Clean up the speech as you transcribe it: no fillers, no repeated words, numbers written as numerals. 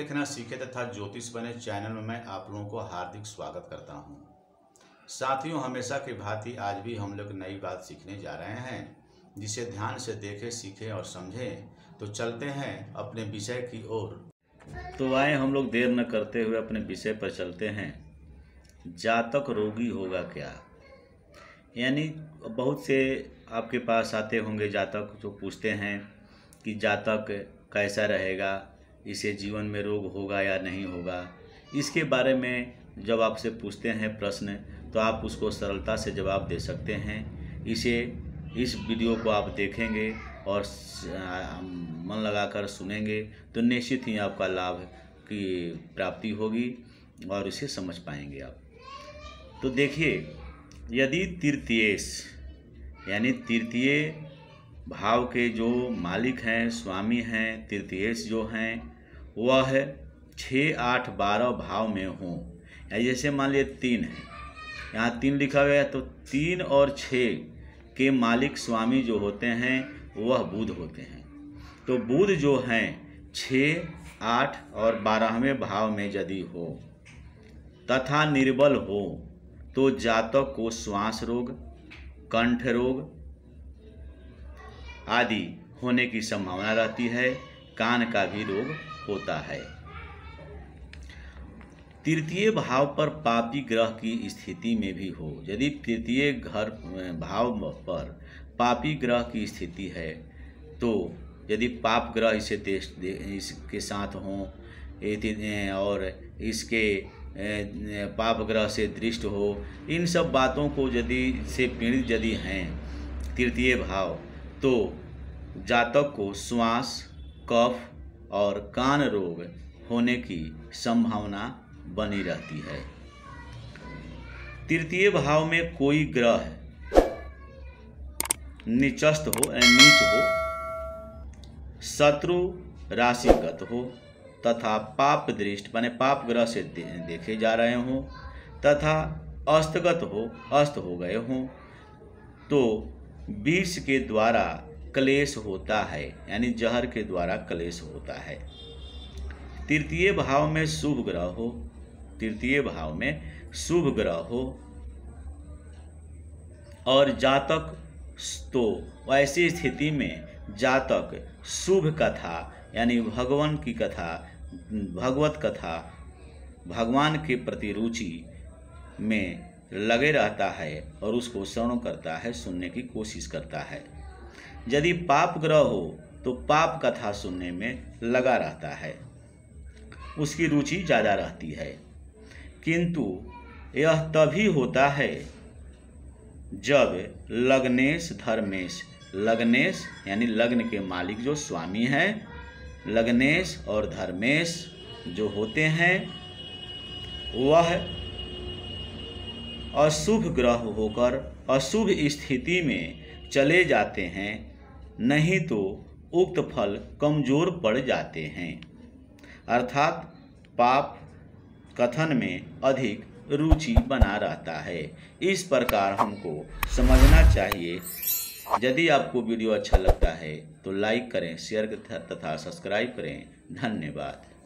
लिखना सीखे तथा ज्योतिष बने चैनल में मैं आप लोगों को हार्दिक स्वागत करता हूं। साथियों, हमेशा की भांति आज भी हम लोग नई बात सीखने जा रहे हैं, जिसे ध्यान से देखें, सीखें और समझें। तो चलते हैं अपने विषय की ओर। तो आए हम लोग देर न करते हुए अपने विषय पर चलते हैं। जातक रोगी होगा क्या? यानी बहुत से आपके पास आते होंगे जातक जो पूछते हैं कि जातक कैसा रहेगा, इसे जीवन में रोग होगा या नहीं होगा। इसके बारे में जब आपसे पूछते हैं प्रश्न, तो आप उसको सरलता से जवाब दे सकते हैं। इस वीडियो को आप देखेंगे और मन लगाकर सुनेंगे तो निश्चित ही आपका लाभ की प्राप्ति होगी और इसे समझ पाएंगे आप। तो देखिए, यदि तृतीयेश यानी तृतीय भाव के जो मालिक हैं, स्वामी हैं, तृतीयेश जो हैं, वह 6, 8, 12 भाव में हों। या जैसे मान लिए 3 है, यहाँ 3 लिखा गया, तो 3 और 6 के मालिक स्वामी जो होते हैं वह बुध होते हैं। तो बुध जो हैं 6, 8 और 12वें भाव में यदि हो तथा निर्बल हो तो जातक को श्वास रोग, कंठ रोग आदि होने की संभावना रहती है। कान का भी रोग होता है। तृतीय भाव पर पापी ग्रह की स्थिति में भी हो, यदि तृतीय घर भाव पर पापी ग्रह की स्थिति है, तो यदि पाप ग्रह इसके साथ हों और इसके पाप ग्रह से दृष्ट हो, इन सब बातों को यदि से पीड़ित यदि हैं तृतीय भाव, तो जातक को श्वास, कफ और कान रोग होने की संभावना बनी रहती है। तृतीय भाव में कोई ग्रह नीचस्थ हो, नीच हो, शत्रु राशिगत हो तथा पाप दृष्ट माने पाप ग्रह से देखे जा रहे हों तथा अस्तगत हो, अस्त हो गए हों, तो विष के द्वारा क्लेश होता है, यानी जहर के द्वारा क्लेश होता है। तृतीय भाव में शुभ ग्रह हो, तृतीय भाव में शुभ ग्रह हो और जातक, तो ऐसी स्थिति में जातक शुभ कथा यानी भगवान की कथा, भगवत कथा, भगवान के प्रति रुचि में लगे रहता है और उसको श्रवण करता है, सुनने की कोशिश करता है। यदि पाप ग्रह हो तो पाप कथा सुनने में लगा रहता है, उसकी रुचि ज़्यादा रहती है। किंतु यह तभी होता है जब लग्नेश धर्मेश, लग्नेश यानी लग्न के मालिक जो स्वामी हैं, लग्नेश और धर्मेश जो होते हैं वह अशुभ ग्रह होकर अशुभ स्थिति में चले जाते हैं, नहीं तो उक्त फल कमजोर पड़ जाते हैं। अर्थात पाप कथन में अधिक रुचि बना रहता है। इस प्रकार हमको समझना चाहिए। यदि आपको वीडियो अच्छा लगता है तो लाइक करें, शेयर तथा सब्सक्राइब करें। धन्यवाद।